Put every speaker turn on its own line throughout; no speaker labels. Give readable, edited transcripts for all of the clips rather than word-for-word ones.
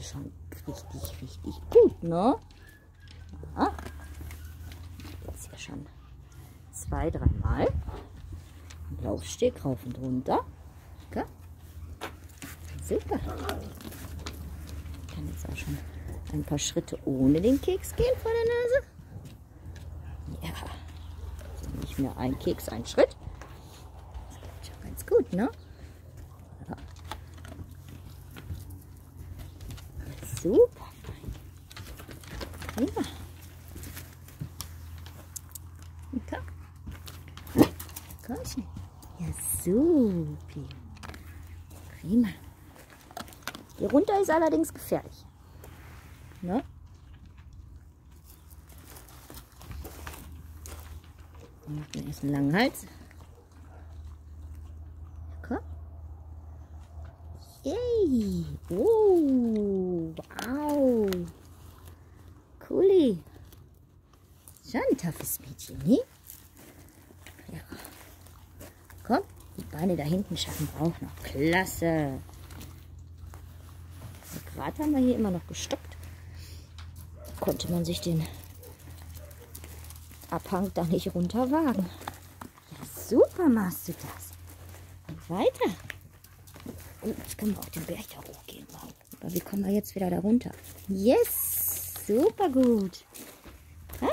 schon richtig, richtig gut, ne? Ja. Jetzt hier schon 2, 3 Mal. Laufsteg rauf und runter. Okay. Super. Ich kann jetzt auch schon ein paar Schritte ohne den Keks gehen vor der Nase. Ja. Also nicht mehr ein Keks, ein Schritt. Das geht schon ganz gut, ne? Ja. Super. Prima. Okay. Kommchen. Ja, super. Prima. Hier runter ist allerdings gefährlich. Ne? Und den ersten langen Hals. Komm. Yay. Oh, wow. Cooli. Schon ein toughes Mädchen, ne? Ja. Komm, die Beine da hinten schaffen wir auch noch. Klasse. Gerade haben wir hier immer noch gestoppt. Konnte man sich den Abhang da nicht runter wagen. Ja, super machst du das. Und weiter. Und jetzt können wir auch den Berg da hochgehen. Aber wie kommen wir jetzt wieder da runter? Yes, super gut. Ha?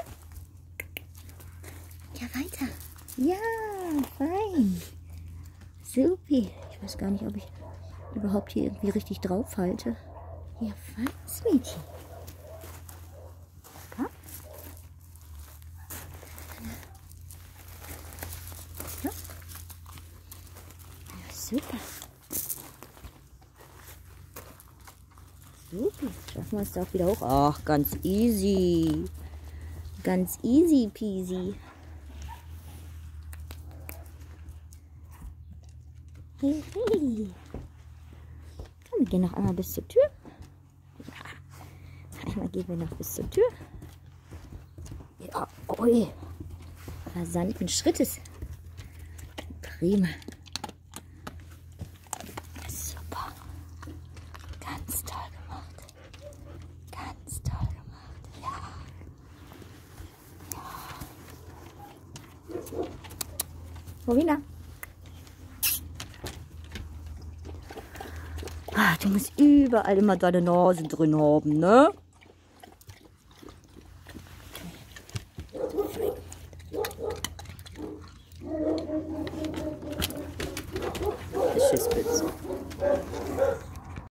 Ja, weiter. Ja, fein. Supi. Ich weiß gar nicht, ob ich überhaupt hier irgendwie richtig drauf halte. Ja, feines Mädchen. Komm. Ja. Ja, super. Super. Schaffen wir es da auch wieder hoch? Ach, ganz easy. Ganz easy peasy. Hey, hey. Komm, wir gehen noch einmal bis zur Tür. Ja. Einmal gehen wir noch bis zur Tür. Ja, ui. Rasanten Schrittes. Prima. Super. Ganz toll gemacht. Ganz toll gemacht. Ja. Ja. Rowena. Ah, du musst überall immer deine Nase drin haben, ne? Schisspitze.